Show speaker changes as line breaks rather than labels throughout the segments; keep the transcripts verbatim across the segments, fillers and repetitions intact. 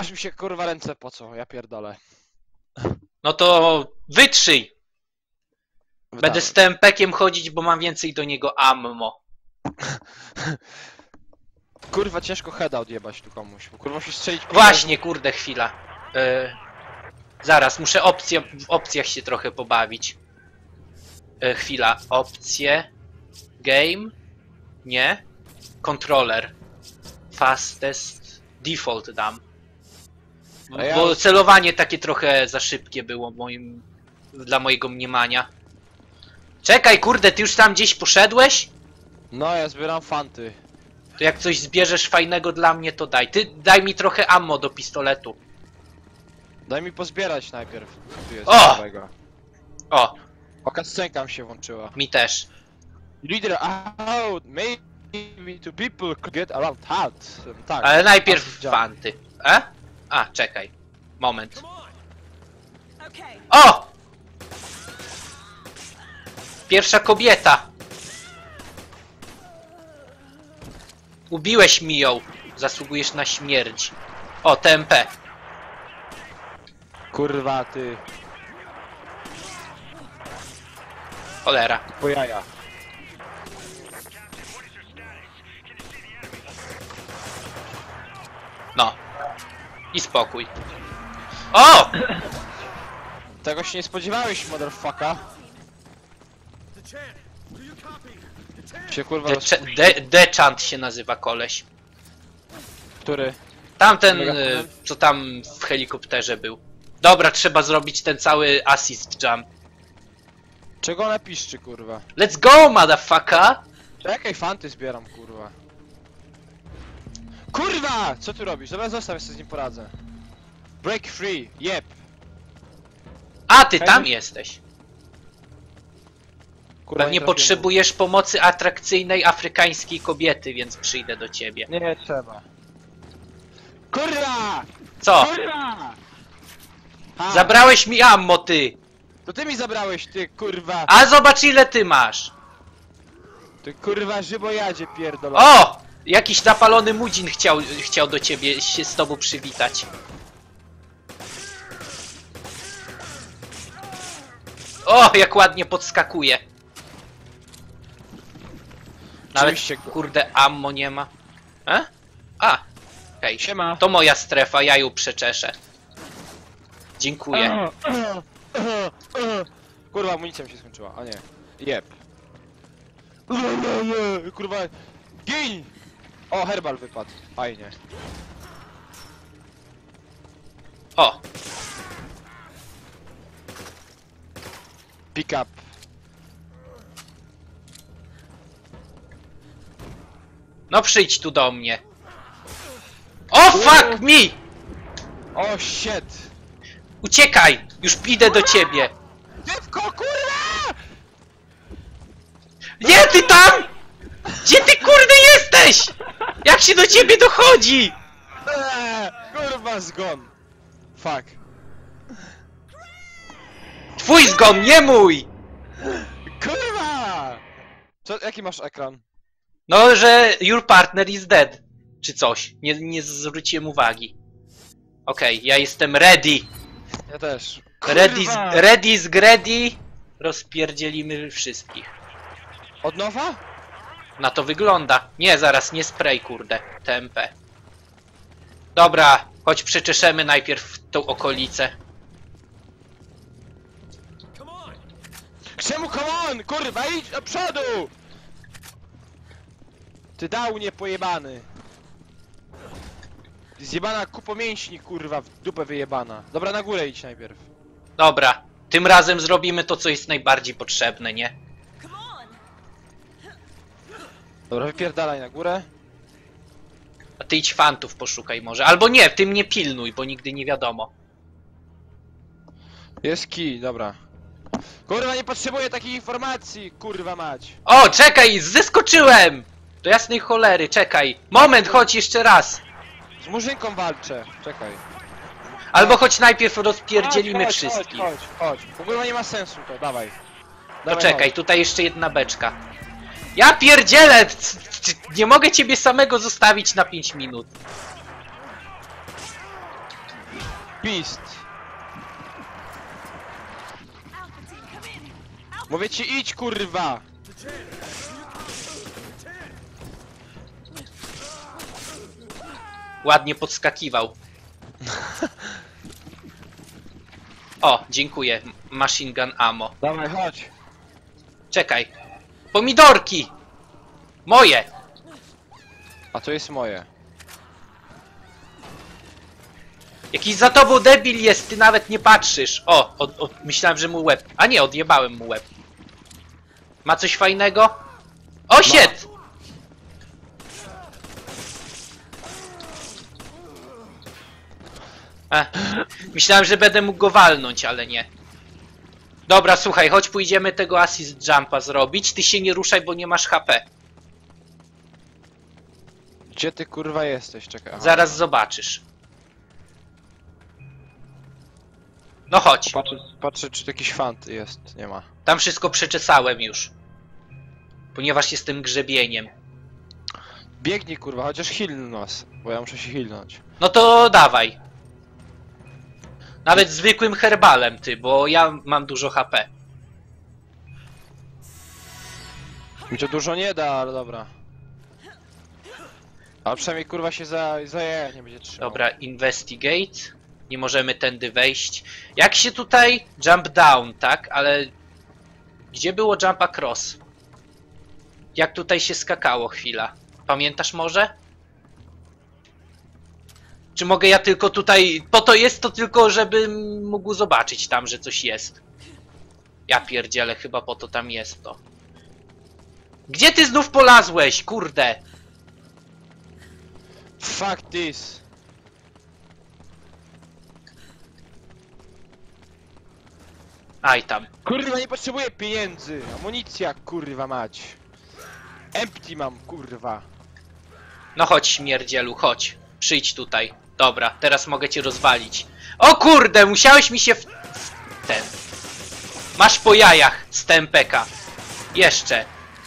aż mi się kurwa ręce pocą, ja pierdolę.
No to wytrzyj! Będę
Wdałem.
z tempekiem chodzić, bo mam więcej do niego ammo.
Kurwa, ciężko heada odjebać tu komuś, bo kurwa musisz strzelić...
Właśnie, kurde, chwila. Yy, zaraz, muszę opcje, w opcjach się trochę pobawić. Yy, chwila, opcje... Game? Nie? Controller. Fastest... Default dam.
A ja
Bo
już-
celowanie takie trochę za szybkie było moim... dla mojego mniemania. Czekaj, kurde, ty już tam gdzieś poszedłeś?
No, ja zbieram fanty.
To jak coś zbierzesz fajnego dla mnie, to daj. Ty daj mi trochę ammo do pistoletu.
Daj mi pozbierać najpierw. Tu jest
O!
nowego.
O,
O, cutscenka mi się włączyła.
mi też.
Leader out, maybe two people could get around hard. Tak.
Ale najpierw
Działa.
fanty. E? A, czekaj. Moment.
Okay.
O! Pierwsza kobieta. Ubiłeś mi ją. Zasługujesz na śmierć. O, T M P.
Kurwa, ty.
Cholera.
Po jaja.
No. I spokój. O!
Tego się nie spodziewałeś, motherfucker. Się kurwa
Deche- De Dechant się nazywa koleś.
Który?
Tamten,
Megafonem?
y, co tam w helikopterze był. Dobra, trzeba zrobić ten cały assist jump.
Czego ona piszczy, kurwa?
Let's go, motherfucker!
Czekaj, fanty zbieram, kurwa. Kurwa! Co ty robisz? Dobra, zostaw, ja sobie z nim poradzę. Break free, jeb.
A, ty
Hej.
tam jesteś.
Kurwa,
Pewnie
trafiłem.
potrzebujesz pomocy atrakcyjnej afrykańskiej kobiety, więc przyjdę do ciebie.
Nie, nie trzeba. Kurwa!
Co?
Kurwa! Ha,
Zabrałeś mi ammo, ty!
To ty mi zabrałeś, ty kurwa!
A zobacz, ile ty masz!
Ty kurwa żybojadzie pierdolę.
O! Jakiś napalony mudzin chciał, chciał do ciebie się z tobą przywitać. O, jak ładnie podskakuje. Nawet,
Oczywiście, go-
kurde, ammo nie ma. E? A, hej,
Siema.
to moja strefa, ja ją przeczeszę. Dziękuję.
Kurwa, amunicja mi się skończyła, a nie. Jeb. Kurwa, gin! O, herbal wypadł, fajnie.
O,
Pick up.
no przyjdź tu do mnie. O, fuck me!
O, shit!
Uciekaj! Już idę do ciebie.
Dziewko, kurwa!
Nie, ty tam! Gdzie ty, kurde, jesteś? Jak się do ciebie dochodzi?
Eee, kurwa, zgon. Fuck.
Twój zgon, nie mój!
Kurwa! Co, jaki masz ekran?
No, że your partner is dead. Czy coś. Nie, nie zwróciłem uwagi. Okej, ja jestem ready.
Ja też.
Ready, z, ready z Grady. Rozpierdzielimy wszystkich.
Od nowa?
Na to wygląda. Nie, zaraz, nie spray, kurde. T M P. Dobra, choć przeczeszemy najpierw tą okolicę.
Czemu, come on! Kurwa, idź do przodu! Ty dał niepojebany. Zjebana kupo mięśni, kurwa, w dupę wyjebana. Dobra, na górę idź najpierw.
Dobra, tym razem zrobimy to, co jest najbardziej potrzebne, nie?
Come on.
Dobra, wypierdalaj na górę.
A ty idź fantów poszukaj może. Albo nie, ty mnie pilnuj, bo nigdy nie wiadomo.
Jest kij, dobra. Kurwa, nie potrzebuję takich informacji, kurwa mać.
O, czekaj, zeskoczyłem! Do jasnej cholery, czekaj. Moment, chodź jeszcze raz.
Z murzynką walczę, czekaj.
Albo choć najpierw rozpierdzielimy
chodź,
wszystkich.
Chodź, chodź, chodź. W ogóle nie ma sensu to, dawaj.
To
Dawaj,
czekaj,
chodź.
tutaj jeszcze jedna beczka. Ja pierdzielę! c- c- Nie mogę ciebie samego zostawić na pięć minut.
Beast.
Alpha team, come in. Alpha
Mówię ci idź kurwa!
Ładnie podskakiwał. O, dziękuję. Machine gun ammo.
Dawaj, chodź.
Czekaj. Pomidorki! Moje!
A to jest moje.
Jakiś za tobą debil jest, ty nawet nie patrzysz. O, od, od, myślałem, że mu łeb. A nie, odjebałem mu łeb. Ma coś fajnego? O, shit! E, myślałem, że będę mógł go walnąć, ale nie. Dobra, słuchaj, chodź pójdziemy tego assist jumpa zrobić. Ty się nie ruszaj, bo nie masz H P.
Gdzie ty kurwa jesteś? Czekaj. Aha.
Zaraz zobaczysz. No chodź.
Patrzę, patrzę czy to jakiś fant jest. Nie ma.
Tam wszystko przeczesałem już. Ponieważ jestem grzebieniem.
Biegnij kurwa, chociaż heal nas. Bo ja muszę się healnąć.
No to dawaj. Nawet zwykłym herbalem ty, bo ja mam dużo H P.
Mi to dużo nie da, ale dobra. Ale przynajmniej kurwa się za, zaje, nie będzie trzymał.
Dobra, investigate. Nie możemy tędy wejść. Jak się tutaj... Jump down, tak? Ale... Gdzie było jump across? Jak tutaj się skakało chwila? Pamiętasz może? Czy mogę ja tylko tutaj... Po to jest to tylko, żebym mógł zobaczyć tam, że coś jest. Ja pierdzielę, chyba po to tam jest to. Gdzie ty znów polazłeś? Kurde!
Fuck this.
Aj tam.
Kurwa nie potrzebuję pieniędzy. Amunicja kurwa mać. Empty mam kurwa.
No chodź, śmierdzielu, chodź. Przyjdź tutaj. Dobra, teraz mogę cię rozwalić. O kurde, musiałeś mi się w... w ten... Masz po jajach z T M P K. Jeszcze.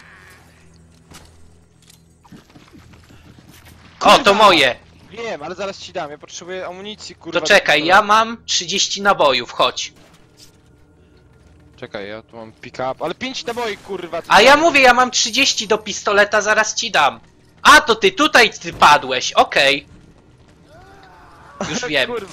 O, to
Kurwa!
moje.
Wiem, ale zaraz ci dam. Ja potrzebuję amunicji kurwa.
To czekaj,
do-
ja mam trzydzieści nabojów, chodź.
Czekaj, ja tu mam pick up. Ale pięć naboi kurwa. ty-
A ja mówię, ja mam trzydzieści do pistoleta, zaraz ci dam. A, to ty tutaj ty padłeś, okej. Już wiem.
Kurwa.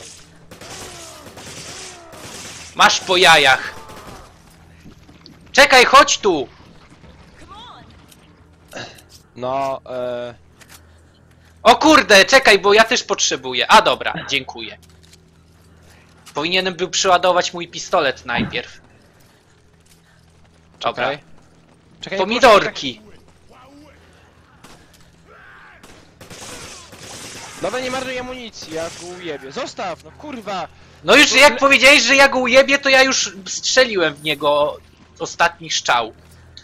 Masz po jajach. Czekaj, chodź tu.
come on.
No, e...
O kurde, czekaj, bo ja też potrzebuję. A dobra, dziękuję. Powinienem był przeładować mój pistolet najpierw. Dobra.
Czekaj. Czekaj,
Pomidorki.
Dobra, nie marnuj amunicji, ja go ujebie. Zostaw, no kurwa!
No już jak powiedziałeś, że ja go ujebię, to ja już strzeliłem w niego ostatni strzał.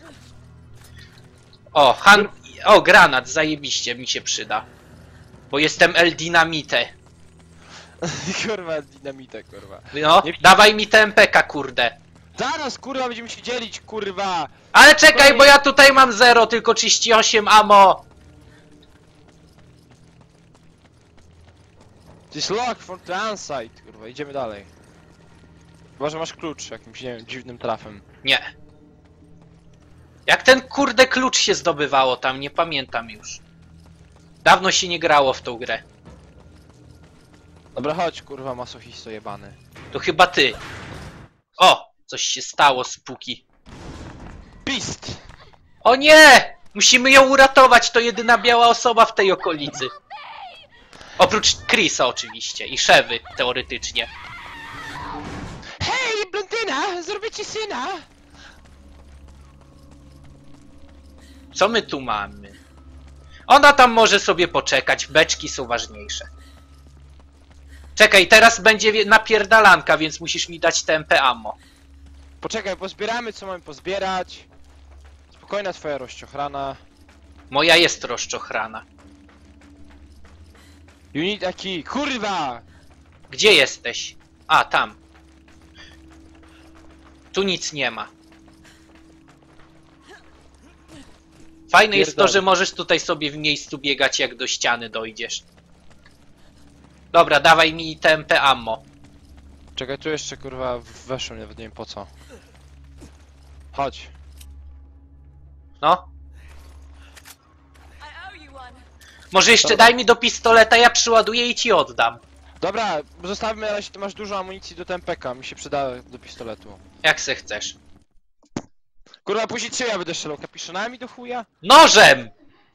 O, han... O, granat, zajebiście mi się przyda. Bo jestem El Dinamite.
Kurwa, dynamite, kurwa.
No,
Nie-
dawaj mi T M P K, kurde.
Zaraz, kurwa, będziemy się dzielić, kurwa!
Ale czekaj, bo ja tutaj mam zero, tylko trzydzieści osiem ammo.
To jest lock from the inside, kurwa, idziemy dalej. Chyba, że masz klucz jakimś, nie wiem, dziwnym trafem.
Nie. Jak ten kurde klucz się zdobywało tam, nie pamiętam już. Dawno się nie grało w tą grę.
Dobra, chodź, kurwa, masochisto jebany.
To chyba ty. O! Coś się stało, spuki.
Beast!
O nie! Musimy ją uratować, to jedyna biała osoba w tej okolicy. Oprócz Chrisa oczywiście i Szewy, teoretycznie.
Hej, blondyna! Zrobię ci syna!
Co my tu mamy? Ona tam może sobie poczekać, beczki są ważniejsze. Czekaj, teraz będzie wie- napierdalanka, więc musisz mi dać T M P ammo.
Poczekaj, pozbieramy co mamy pozbierać. Spokojna twoja rozciochrana.
Moja jest rozczochrana.
You need a key. Kurwa!
Gdzie jesteś? A, tam. Tu nic nie ma. Fajne jest to,
Pierdolę.
że możesz tutaj sobie w miejscu biegać, jak do ściany dojdziesz. Dobra, dawaj mi T M P ammo.
Czekaj, tu jeszcze kurwa weszłem, nawet nie wiem po co. Chodź.
No.
I owe you one.
Może jeszcze
Dobra.
daj mi do pistoleta, ja przyładuję i ci oddam.
Dobra, zostawmy, na razie, ty masz dużo amunicji do T M P K, mi się przyda do pistoletu.
Jak se chcesz.
Kurwa, później czy ja będę strzelał kapiszonami do chuja?
Nożem!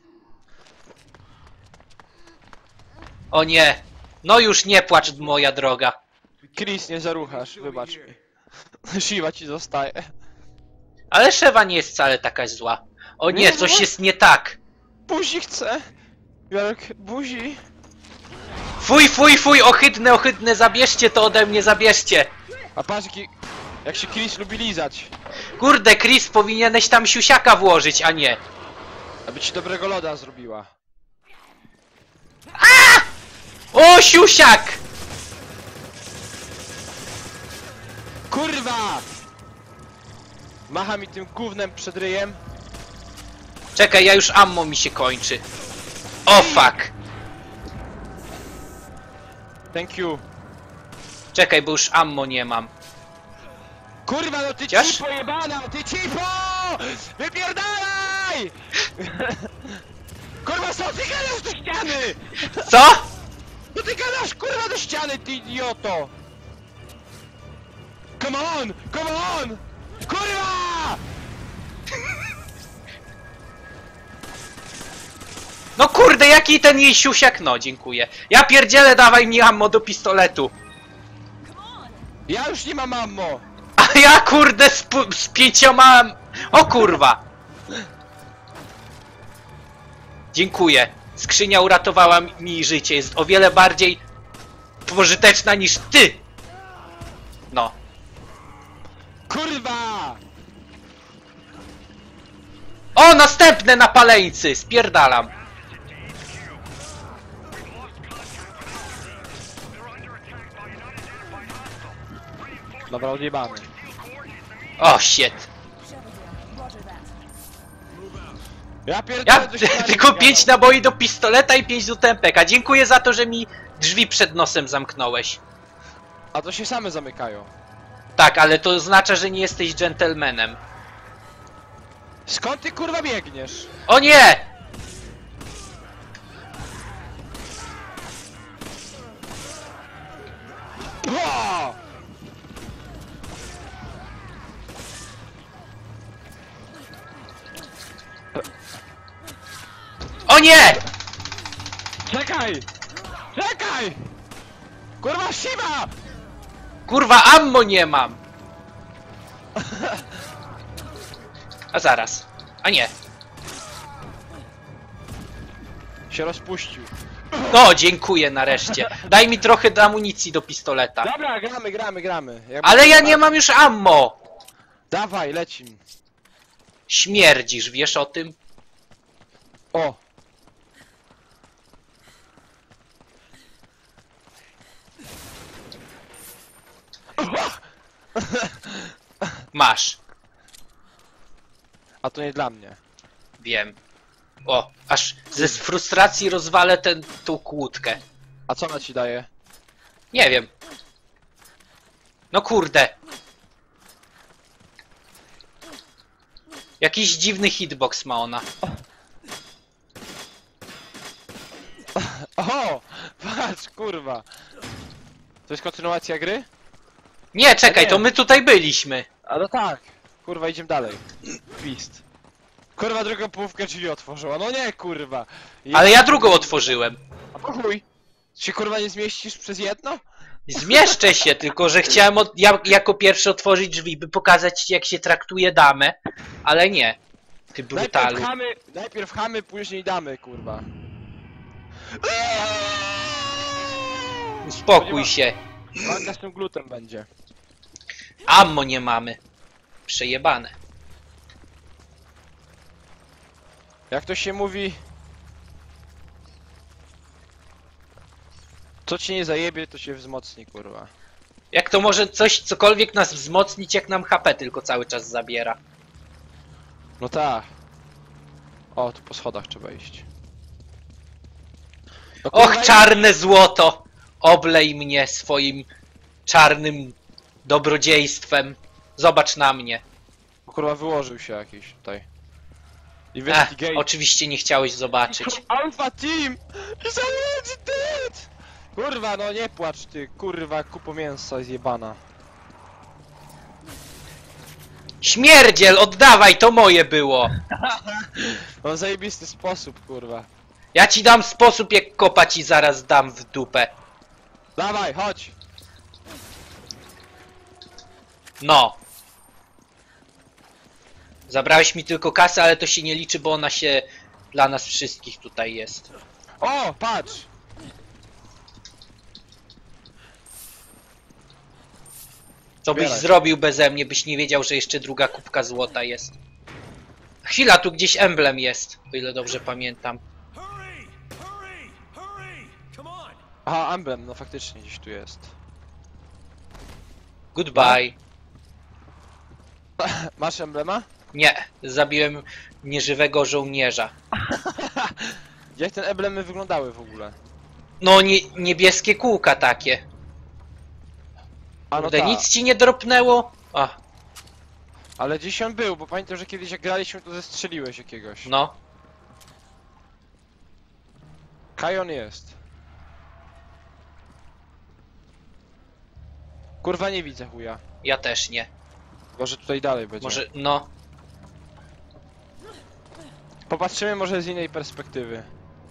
O nie. No już nie płacz, moja droga.
Chris, nie zaruchasz, wybacz mi. Siwa ci zostaje.
Ale Szewa nie jest wcale taka zła. O nie,
Nie,
coś
nie.
jest nie tak.
Buzi chce! Jarek, buzi!
Fuj, fuj, fuj, ohydne, ohydne, zabierzcie to ode mnie, zabierzcie.
A patrz jaki... Jak się Chris lubi lizać.
Kurde, Chris, powinieneś tam siusiaka włożyć, a nie.
Aby ci dobrego loda zrobiła.
O, siusiak!
Kurwa! Macha mi tym gównem przed ryjem.
Czekaj, ja już ammo mi się kończy. O, fuck.
Thank you.
Czekaj, bo już ammo nie mam.
Kurwa, no ty
Chociaż-
cipo jebana! Ty cipo! Wypierdalaj! Kurwa, co ty gadasz do ściany?
Co?
No ty gadasz kurwa do ściany, ty idioto! Come on! Come on! Kurwa!
No kurde, jaki ten jej siusiak? No, dziękuję. Ja pierdzielę, dawaj mi ammo do pistoletu.
Come on.
Ja już nie mam ammo!
A ja kurde z, pu- z pięcioma... O kurwa. Dziękuję. Skrzynia uratowała mi życie. Jest o wiele bardziej pożyteczna niż ty. No.
Kurwa!
O, następne na paleńcy. Spierdalam.
Dobra, odjebany.
O, shit.
Ja
Ja
pierdolę do ściany
tylko
gadał.
pięć naboi do pistoleta i pięć do tempeka. Dziękuję za to, że mi drzwi przed nosem zamknąłeś.
A to się same zamykają.
Tak, ale to oznacza, że nie jesteś dżentelmenem.
Skąd ty kurwa biegniesz?
O nie!
O!
O nie!
Czekaj! Czekaj! Kurwa siwa!
Kurwa, ammo nie mam! A zaraz. A nie.
Się rozpuścił.
No, dziękuję nareszcie. Daj mi trochę amunicji do pistoleta.
Dobra, gramy, gramy, gramy. Jak
Ale ja
będzie-
nie mam już ammo!
Dawaj, lecim.
Śmierdzisz, wiesz o tym?
O!
Masz.
A to nie dla mnie.
Wiem. O, aż ze frustracji rozwalę tę tą kłódkę.
A co ona ci daje?
Nie wiem. No kurde. Jakiś dziwny hitbox ma ona.
O! Patrz, kurwa. To jest kontynuacja gry?
Nie, czekaj,
nie.
to my tutaj byliśmy.
A no tak. Kurwa, idziemy dalej. Twist. Kurwa, drugą połówkę drzwi otworzyła. No nie, kurwa.
Ale ja drugą otworzyłem.
A po chuj. Się kurwa nie zmieścisz przez jedno?
Zmieszczę się, tylko że chciałem od, ja, jako pierwszy otworzyć drzwi, by pokazać ci, jak się traktuje damę, ale nie. Ty brutalu.
Najpierw chamy, najpierw chamy, później damy, kurwa.
Uspokój się.
Walka z tym glutem będzie.
Ammo nie mamy. Przejebane.
Jak to się mówi... Co ci nie zajebie, to się wzmocni, kurwa.
Jak to może coś, cokolwiek nas wzmocnić, jak nam H P tylko cały czas zabiera?
No tak. O, tu po schodach trzeba iść. No,
Och,
kurwa,
czarne złoto! Oblej mnie swoim czarnym dobrodziejstwem. Zobacz na mnie.
Kurwa, wyłożył się jakiś tutaj.
Ech,
Investigate.
oczywiście nie chciałeś zobaczyć.
Alpha Team! Is already dead! Kurwa, no nie płacz ty, kurwa, kupo mięsa zjebana.
Śmierdziel, oddawaj, to moje było.
Mam zajebisty sposób, kurwa.
Ja ci dam sposób, jak kopa ci zaraz dam w dupę.
Dawaj, chodź!
No. Zabrałeś mi tylko kasę, ale to się nie liczy, bo ona się dla nas wszystkich tutaj jest.
O, patrz!
Co byś
Zbieraj.
zrobił beze mnie, byś nie wiedział, że jeszcze druga kubka złota jest. Chwila, tu gdzieś emblem jest, o ile dobrze pamiętam.
Hurry! Hurry! Hurry! Come on!
Aha, emblem, no faktycznie gdzieś tu jest.
Goodbye.
Masz emblema?
Nie, zabiłem nieżywego żołnierza.
Jak ten emblemy wyglądały w ogóle?
No, nie, niebieskie kółka takie.
A no
Kurde,
tak.
nic ci nie dropnęło? A,
Ale gdzieś on był, bo pamiętam, że kiedyś jak graliśmy, to zestrzeliłeś jakiegoś.
no.
Kajon jest. Kurwa, nie widzę chuja.
Ja też nie.
Może tutaj dalej będzie.
Może, no.
Popatrzymy może z innej perspektywy.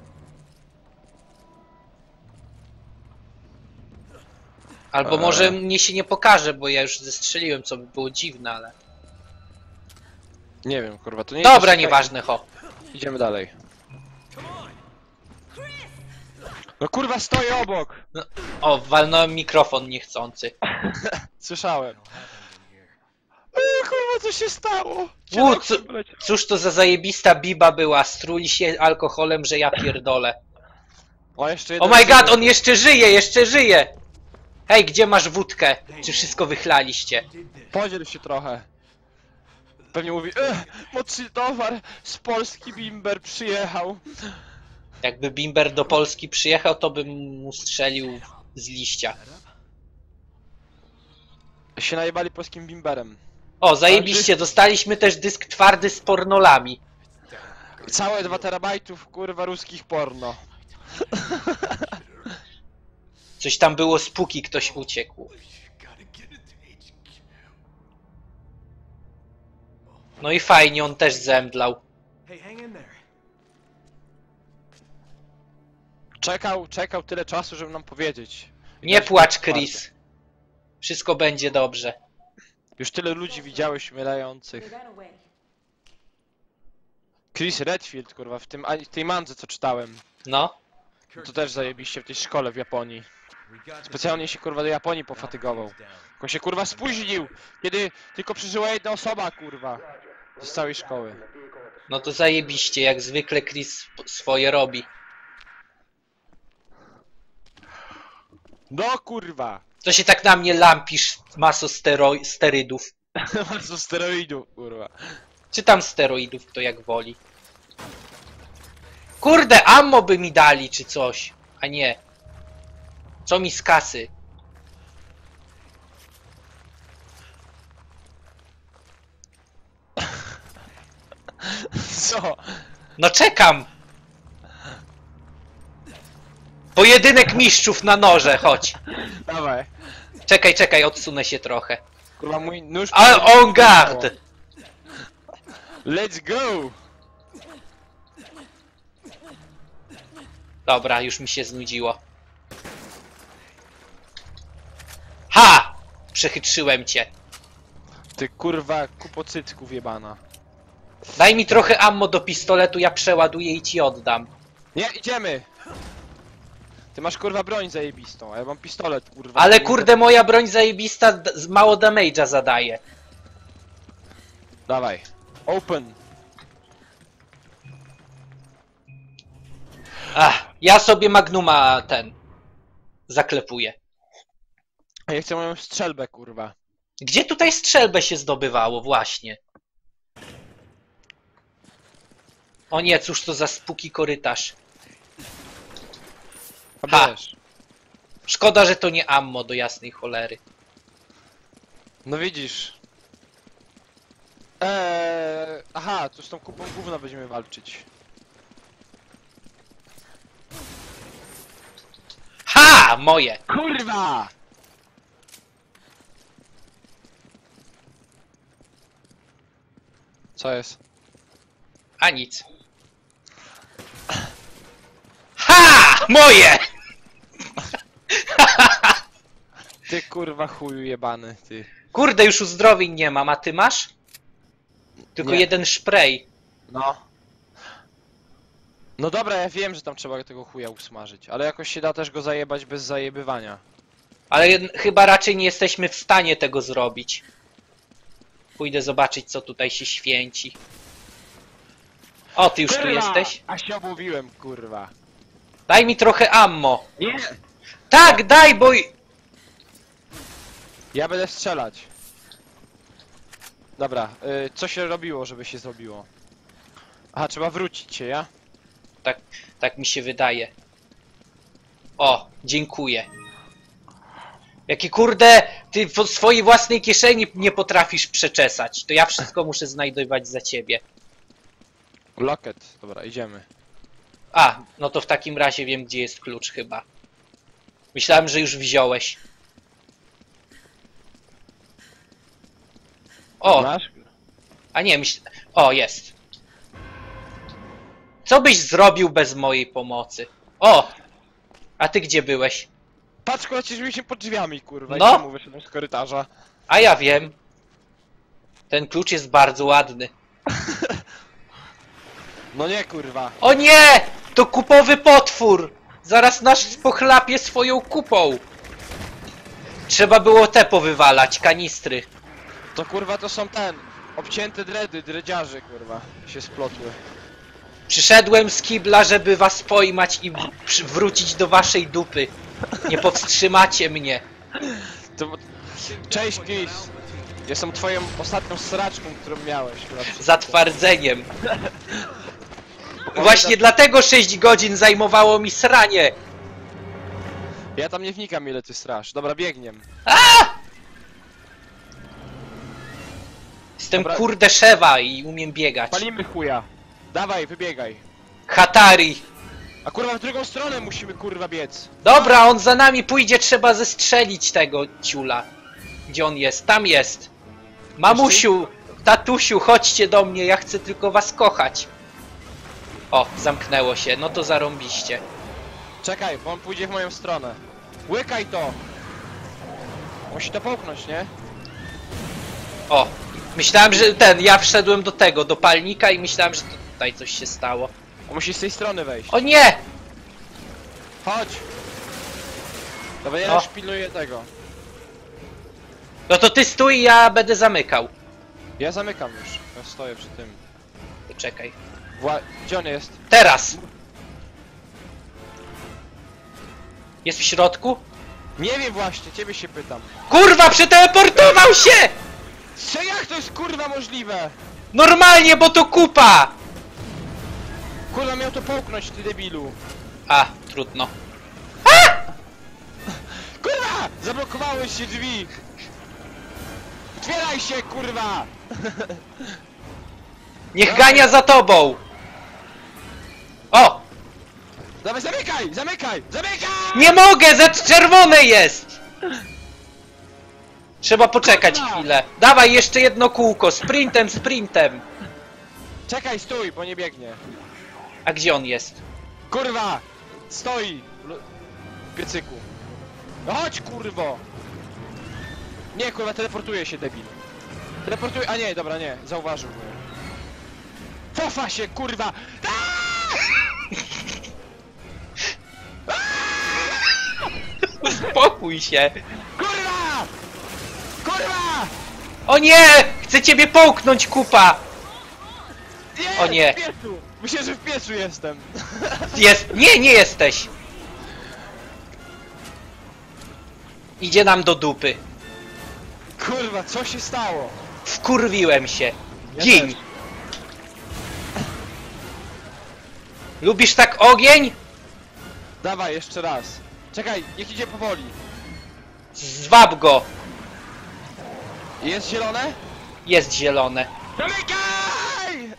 Albo
Eee.
może mnie się nie pokaże, bo ja już zestrzeliłem, co by było dziwne, ale...
Nie wiem, kurwa, to nie
Dobra,
jest-
nieważne, ho.
Idziemy dalej.
Come on!
No kurwa, stoję obok!
No, o, walnąłem mikrofon niechcący.
Słyszałem. Eee, kurwa, co się stało?
U, co, cóż to za zajebista biba była, struli się alkoholem, że ja pierdolę.
O, jeszcze
Oh
jeden
my god,
żywy.
on jeszcze żyje, jeszcze żyje! Hej, gdzie masz wódkę? Czy wszystko wychlaliście?
Podziel się trochę. Pewnie mówi, eee, mocny towar z Polski bimber przyjechał.
Jakby Bimber do Polski przyjechał, to bym mu strzelił z liścia.
Się najebali polskim bimberem.
O, zajebiście, dostaliśmy też dysk twardy z pornolami.
Całe dwa terabajtów, kurwa, ruskich porno.
Coś tam było z póki ktoś uciekł. No i fajnie, on też zemdlał.
Hey, hang in there.
Czekał, czekał tyle czasu, żeby nam powiedzieć.
Nie
Widać,
płacz,
że twardy.
Chris. Wszystko będzie dobrze.
Już tyle ludzi widziałeś umierających.
They ran away.
Chris Redfield, kurwa, w tym, w tej mandze, co czytałem.
No.
To też zajebiście w tej szkole w Japonii. Specjalnie się, kurwa, do Japonii pofatygował. Tylko się, kurwa, spóźnił, kiedy tylko przeżyła jedna osoba, kurwa. Z całej szkoły.
No to zajebiście, jak zwykle Chris swoje robi.
No, kurwa.
Co się tak na mnie lampisz, maso stero- sterydów?
Bardzo steroidów, kurwa.
Czy tam steroidów, kto jak woli. Kurde, ammo by mi dali, czy coś. A nie. Co mi z kasy?
Co?
No czekam! Pojedynek mistrzów na noże, chodź.
Dawaj.
Czekaj, czekaj, odsunę się trochę.
Kurwa, mój nóż...
A on guard!
Let's go!
Dobra, już mi się znudziło. Ha! Przechytrzyłem cię.
Ty, kurwa, kupocytków jebana.
Daj mi trochę ammo do pistoletu, ja przeładuję i ci oddam.
Nie, idziemy! Ty masz, kurwa, broń zajebistą, a ja mam pistolet, kurwa.
Ale kurde, moja broń zajebista d- z mało damage'a zadaje.
Dawaj. Open.
Ach, ja sobie Magnuma ten zaklepuję.
A ja chcę moją strzelbę, kurwa.
Gdzie tutaj strzelbę się zdobywało? Właśnie. O nie, cóż to za spuki korytarz.
A
Ha.
wiesz.
Szkoda, że to nie ammo do jasnej cholery.
No widzisz. Eee, aha, tu z tą kupą gówna będziemy walczyć.
Ha! Moje!
Kurwa! Co jest?
A nic. Ha! Moje!
Ty kurwa chuju jebany, ty.
Kurde, już uzdrowień nie mam, a ty masz? Tylko
Nie.
jeden spray.
No. No dobra, ja wiem, że tam trzeba tego chuja usmażyć, ale jakoś się da też go zajebać bez zajebywania.
Ale jed- chyba raczej nie jesteśmy w stanie tego zrobić. Pójdę zobaczyć, co tutaj się święci. O, ty już tu
Kurwa!
jesteś?
A się omówiłem, kurwa.
Daj mi trochę ammo.
Nie!
Tak, daj, bo...
Ja będę strzelać. Dobra, y, co się robiło, żeby się zrobiło? Aha, trzeba wrócić się, ja?
Tak, tak mi się wydaje. O, dziękuję. Jakie kurde, ty w swojej własnej kieszeni nie potrafisz przeczesać. To ja wszystko muszę znajdować za ciebie.
Locket, dobra, idziemy.
A, no to w takim razie wiem, gdzie jest klucz chyba. Myślałem, że już wziąłeś. O,
Masz?
a nie, myśl... O, jest. Co byś zrobił bez mojej pomocy? O! A ty gdzie byłeś?
Patrz, kurwa, ci się pod drzwiami, kurwa,
No.
i czemu wyszedłem z korytarza?
A ja wiem. Ten klucz jest bardzo ładny.
No nie, kurwa.
O nie! To kupowy potwór! Zaraz nas pochlapie swoją kupą. Trzeba było te powywalać, kanistry.
To kurwa to są ten, obcięte dredy, dredziarze, kurwa, się splotły.
Przyszedłem z kibla, żeby was pojmać i przy- wrócić do waszej dupy. Nie powstrzymacie mnie.
To... Cześć, Chris. Jestem twoją ostatnią sraczką, którą miałeś, kurwa.
Zatwardzeniem. Właśnie dlatego sześć godzin zajmowało mi sranie.
Ja tam nie wnikam, ile ty strasz. Dobra, biegniem.
Jestem
Dobra.
kurde szewa i umiem biegać.
Palimy chuja. Dawaj, wybiegaj.
Hatari.
A kurwa, w drugą stronę musimy, kurwa, biec.
Dobra, on za nami pójdzie, trzeba zestrzelić tego ciula. Gdzie on jest? Tam jest. Mamusiu, tatusiu, chodźcie do mnie, ja chcę tylko was kochać. O, zamknęło się, no to zarąbiście.
Czekaj, bo on pójdzie w moją stronę. Łykaj to! Musi to połknąć, nie?
O, myślałem, że ten, ja wszedłem do tego, do palnika i myślałem, że to tutaj coś się stało.
On musi z tej strony wejść.
O nie!
Chodź! Dobra, ja
No.
już pilnuję tego.
No to ty stój, ja będę zamykał.
Ja zamykam już. Ja stoję przy tym.
Poczekaj.
Wła... Gdzie on jest?
Teraz! Jest w środku?
Nie wiem właśnie, ciebie się pytam.
Kurwa, przeteleportował się!
Co, jak to jest kurwa możliwe?
Normalnie, bo to kupa!
Kurwa, miał to połknąć, ty debilu.
A, trudno.
Kurwa! Zablokowałeś się drzwi! Otwieraj się, kurwa!
Niech gania za tobą! O!
Dawaj, zamykaj! Zamykaj! Zamykaj!
Nie mogę, za czerwone jest! Trzeba poczekać
Kurwa!
chwilę. Dawaj, jeszcze jedno kółko, sprintem, sprintem.
Czekaj, stój, bo nie biegnie.
A gdzie on jest?
Kurwa! Stoi! Lu- W piecyku. No chodź, kurwo! Nie, kurwa, teleportuje się, debil. Teleportuje... A nie, dobra, nie. Zauważył mnie. Fofa się, kurwa!
Uspokój się.
Kurwa! Kurwa!
O nie! Chcę ciebie połknąć, kupa!
Nie!
O nie.
W piecu! Myślę, że w piecu jestem.
Jest! Nie, nie jesteś! Idzie nam do dupy.
Kurwa, co się stało?
Wkurwiłem się.
Ja
Gin!
też.
Lubisz tak ogień?
Dawaj, jeszcze raz. Czekaj, niech idzie powoli.
Zwab go!
Jest zielone?
Jest zielone.
Zamykaj!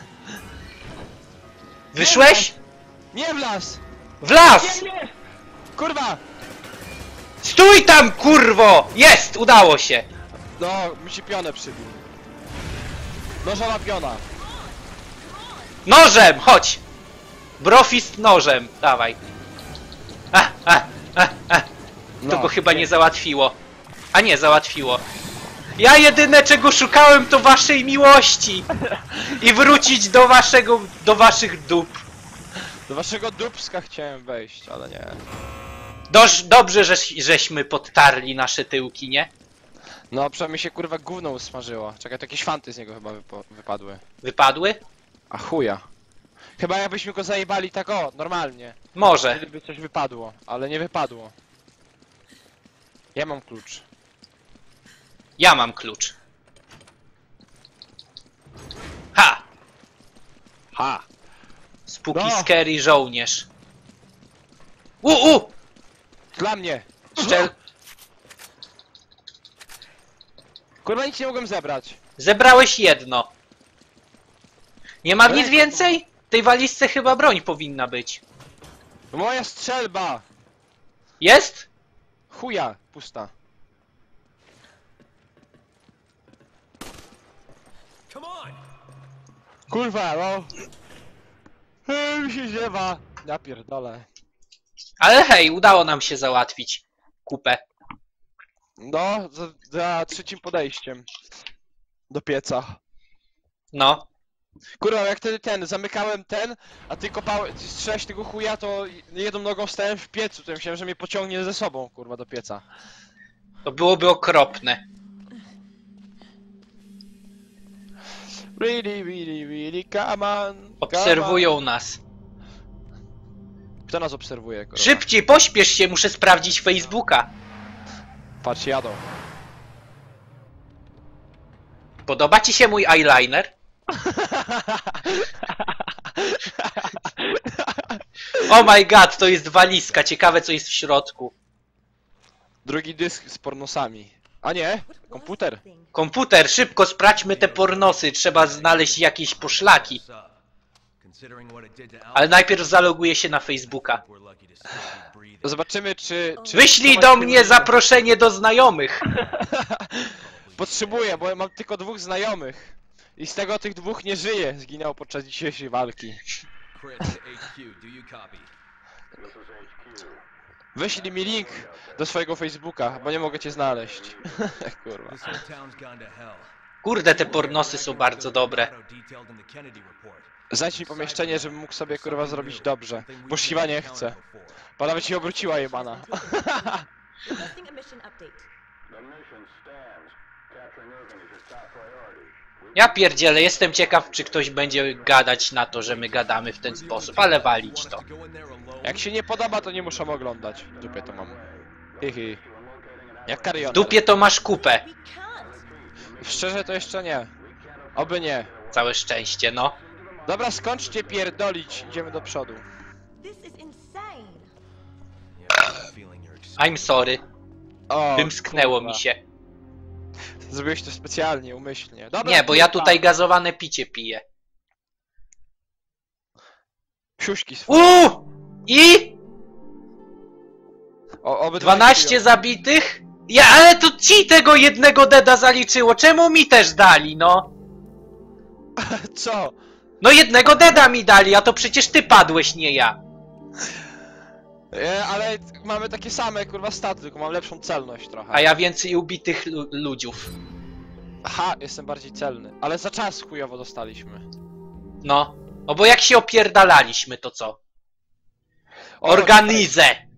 Wyszłeś?
Nie w las!
W las!
Nie, nie! Kurwa!
Stój tam, kurwo! Jest! Udało się!
No, mi się pionę przybił. Nożowa piona.
Nożem! Chodź! Brofist nożem. Dawaj. A, a, a, a.
No,
To go chyba nie załatwiło. A nie, załatwiło. Ja jedyne czego szukałem to waszej miłości! I wrócić do waszego, do waszych dup.
Do waszego dupska chciałem wejść, ale nie.
Doż, dobrze, żeś, żeśmy podtarli nasze tyłki, nie?
No, przynajmniej się kurwa gówno usmażyło. Czekaj, to jakieś fanty z niego chyba wypo- wypadły.
Wypadły?
A chuja. Chyba jakbyśmy go zajebali tak o, normalnie.
Może.
Wtedy by coś wypadło, ale nie wypadło. Ja mam klucz.
Ja mam klucz. Ha!
Ha!
Spooky
No.
scary żołnierz. U, u!
Dla mnie!
Szczel...
Kurwa, nic nie mogłem zebrać.
Zebrałeś jedno. Nie ma
Ale
nic
to-
więcej? W tej walizce chyba broń powinna być.
Moja strzelba!
Jest?
Chuja, pusta.
Come on!
Kurwa, no. Ej, mi się ziewa. Ja pierdolę.
Ale hej, udało nam się załatwić kupę.
No, za, za trzecim podejściem. Do pieca.
No.
Kurwa, jak wtedy ten, zamykałem ten, a ty kopałeś, ty strzelałeś tego chuja, to jedną nogą stałem w piecu, to ja myślałem, że mnie pociągnie ze sobą, kurwa, do pieca.
To byłoby okropne.
Really, really, really, come on, come
Obserwują nas.
on. Kto nas obserwuje, kurwa?
Szybciej, pośpiesz się, muszę sprawdzić Facebooka.
Patrz, jadą.
Podoba ci się mój eyeliner? Oh my god, to jest walizka, ciekawe co jest w środku.
Drugi dysk z pornosami. A nie, komputer.
Komputer, szybko sprawdźmy te pornosy, trzeba znaleźć jakieś poszlaki. Ale najpierw zaloguję się na Facebooka.
Zobaczymy, czy... czy
Wyślij
czy
do
Tomasz
mnie
nie-
zaproszenie do znajomych.
Potrzebuję, bo mam tylko dwóch znajomych. I z tego tych dwóch nie żyje. Zginął podczas dzisiejszej walki. Wyślij mi link do swojego Facebooka, bo nie mogę cię znaleźć. Kurwa.
Kurde, te pornosy są bardzo dobre.
Znajdź mi pomieszczenie, żebym mógł sobie kurwa zrobić dobrze. Bo siwa nie chce. Bo nawet się obróciła jebana.
Requesting a mission update.
Ja pierdzielę, jestem ciekaw, czy ktoś będzie gadać na to, że my gadamy w ten sposób, ale walić to.
Jak się nie podoba, to nie muszę oglądać. W dupie to mam. Hihi. Jak
W
Karioner.
dupie to masz kupę.
We can't.
Szczerze to jeszcze nie. Oby nie.
Całe szczęście, no.
Dobra, skończcie pierdolić. Idziemy do przodu.
This is insane.
I'm sorry.
O,
Wymsknęło
kurwa.
mi się.
Zrobiłeś to specjalnie, umyślnie. Dobra,
Nie, bo ja
kurwa.
tutaj gazowane picie piję.
Siuśki swoje.
Uuu! I
O, obydwaj
dwanaście
piją.
zabitych? Ja, ale to ci tego jednego deda zaliczyło. Czemu mi też dali, no?
Co?
No jednego deda mi dali, a to przecież ty padłeś, nie ja.
E, ale mamy takie same kurwa staty, tylko mam lepszą celność trochę.
A ja więcej ubitych lu ludziów.
Aha, jestem bardziej celny. Ale za czas chujowo dostaliśmy.
No. No bo jak się opierdalaliśmy, to co?
O,
Organizę!